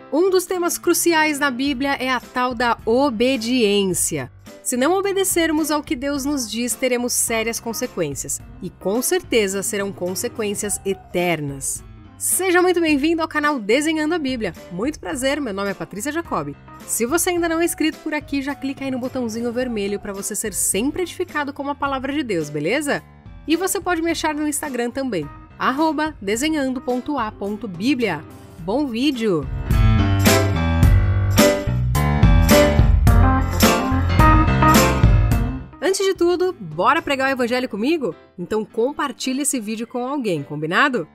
Um dos temas cruciais na Bíblia é a tal da obediência. Se não obedecermos ao que Deus nos diz, teremos sérias consequências. E com certeza serão consequências eternas. Seja muito bem-vindo ao canal Desenhando a Bíblia. Muito prazer, meu nome é Patrícia Jacobi. Se você ainda não é inscrito por aqui, já clica aí no botãozinho vermelho para você ser sempre edificado com a palavra de Deus, beleza? E você pode me achar no Instagram também, @desenhando.a.bíblia. Bom vídeo! Antes de tudo, bora pregar o evangelho comigo? Então compartilhe esse vídeo com alguém, combinado?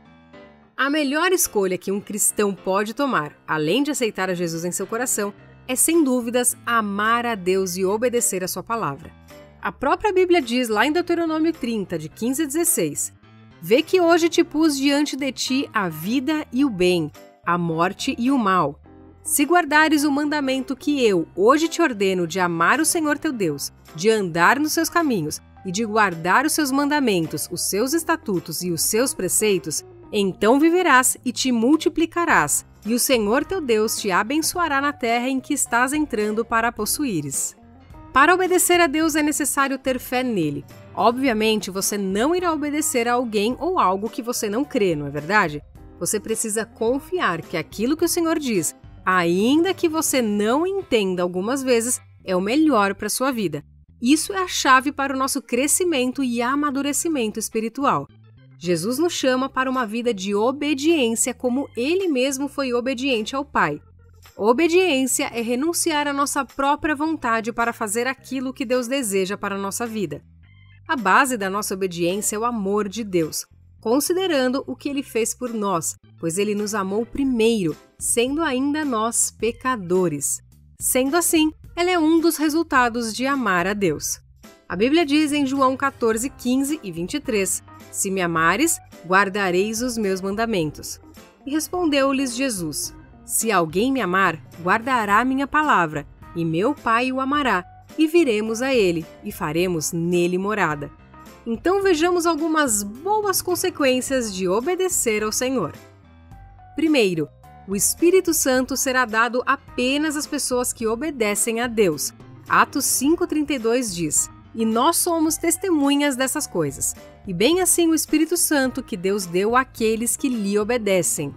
A melhor escolha que um cristão pode tomar, além de aceitar a Jesus em seu coração, é sem dúvidas amar a Deus e obedecer a sua palavra. A própria Bíblia diz lá em Deuteronômio 30, de 15 a 16, "Vê que hoje te pus diante de ti a vida e o bem, a morte e o mal. Se guardares o mandamento que eu hoje te ordeno de amar o Senhor teu Deus, de andar nos seus caminhos e de guardar os seus mandamentos, os seus estatutos e os seus preceitos, então viverás e te multiplicarás, e o Senhor teu Deus te abençoará na terra em que estás entrando para a possuíres." Para obedecer a Deus é necessário ter fé nele. Obviamente, você não irá obedecer a alguém ou algo que você não crê, não é verdade? Você precisa confiar que aquilo que o Senhor diz, ainda que você não entenda algumas vezes, é o melhor para a sua vida. Isso é a chave para o nosso crescimento e amadurecimento espiritual. Jesus nos chama para uma vida de obediência como Ele mesmo foi obediente ao Pai. Obediência é renunciar à nossa própria vontade para fazer aquilo que Deus deseja para a nossa vida. A base da nossa obediência é o amor de Deus, considerando o que Ele fez por nós, pois Ele nos amou primeiro, sendo ainda nós pecadores. Sendo assim, ela é um dos resultados de amar a Deus. A Bíblia diz em João 14, 15 e 23, "Se me amares, guardareis os meus mandamentos." E respondeu-lhes Jesus, "Se alguém me amar, guardará minha palavra, e meu Pai o amará, e viremos a ele, e faremos nele morada." Então vejamos algumas boas consequências de obedecer ao Senhor. Primeiro, o Espírito Santo será dado apenas às pessoas que obedecem a Deus. Atos 5,32 diz, "E nós somos testemunhas dessas coisas, e bem assim o Espírito Santo que Deus deu àqueles que lhe obedecem."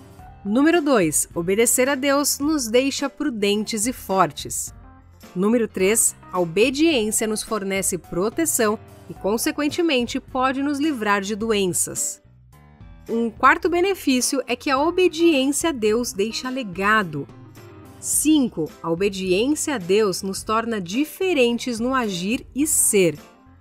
Número 2. Obedecer a Deus nos deixa prudentes e fortes. Número 3. A obediência nos fornece proteção e, consequentemente, pode nos livrar de doenças. Um quarto benefício é que a obediência a Deus deixa legado. 5. A obediência a Deus nos torna diferentes no agir e ser.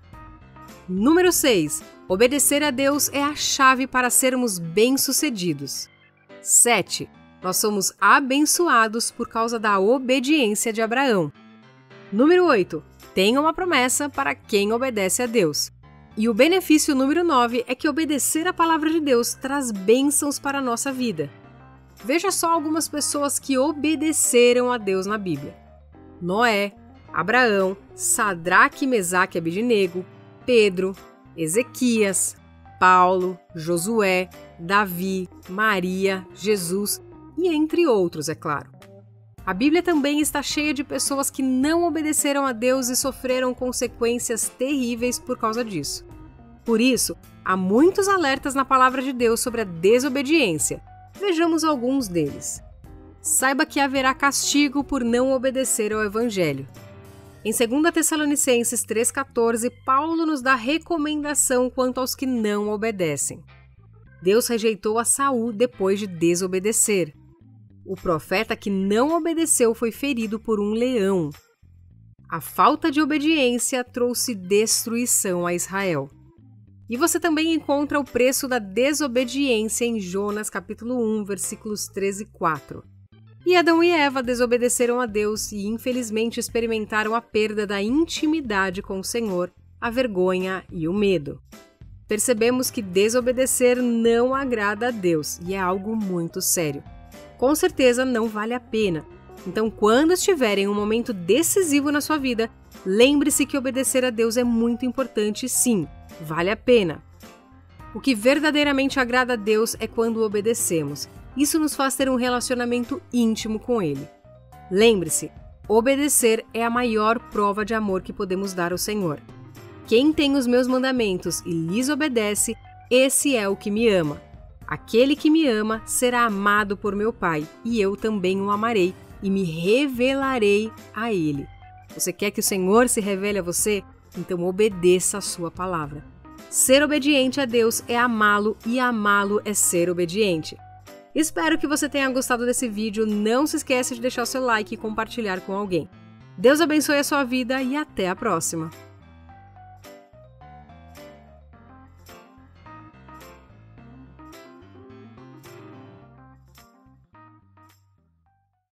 Número 6. Obedecer a Deus é a chave para sermos bem-sucedidos. 7. Nós somos abençoados por causa da obediência de Abraão. Número 8. Tem uma promessa para quem obedece a Deus. E o benefício número 9 é que obedecer a palavra de Deus traz bênçãos para a nossa vida. Veja só algumas pessoas que obedeceram a Deus na Bíblia: Noé, Abraão, Sadraque, Mesaque e Abednego, Pedro, Ezequias, Paulo, Josué, Davi, Maria, Jesus e entre outros, é claro. A Bíblia também está cheia de pessoas que não obedeceram a Deus e sofreram consequências terríveis por causa disso. Por isso, há muitos alertas na palavra de Deus sobre a desobediência. Vejamos alguns deles. Saiba que haverá castigo por não obedecer ao Evangelho. Em 2 Tessalonicenses 3,14, Paulo nos dá recomendação quanto aos que não obedecem. Deus rejeitou a Saul depois de desobedecer. O profeta que não obedeceu foi ferido por um leão. A falta de obediência trouxe destruição a Israel. E você também encontra o preço da desobediência em Jonas capítulo 1, versículos 13 e 4. E Adão e Eva desobedeceram a Deus e infelizmente experimentaram a perda da intimidade com o Senhor, a vergonha e o medo. Percebemos que desobedecer não agrada a Deus e é algo muito sério. Com certeza não vale a pena. Então, quando estiver em um momento decisivo na sua vida, lembre-se que obedecer a Deus é muito importante, sim, vale a pena. O que verdadeiramente agrada a Deus é quando obedecemos. Isso nos faz ter um relacionamento íntimo com Ele. Lembre-se, obedecer é a maior prova de amor que podemos dar ao Senhor. Quem tem os meus mandamentos e lhes obedece, esse é o que me ama. Aquele que me ama será amado por meu Pai, e eu também o amarei e me revelarei a Ele. Você quer que o Senhor se revele a você? Então obedeça a sua palavra. Ser obediente a Deus é amá-lo e amá-lo é ser obediente. Espero que você tenha gostado desse vídeo. Não se esqueça de deixar o seu like e compartilhar com alguém. Deus abençoe a sua vida e até a próxima!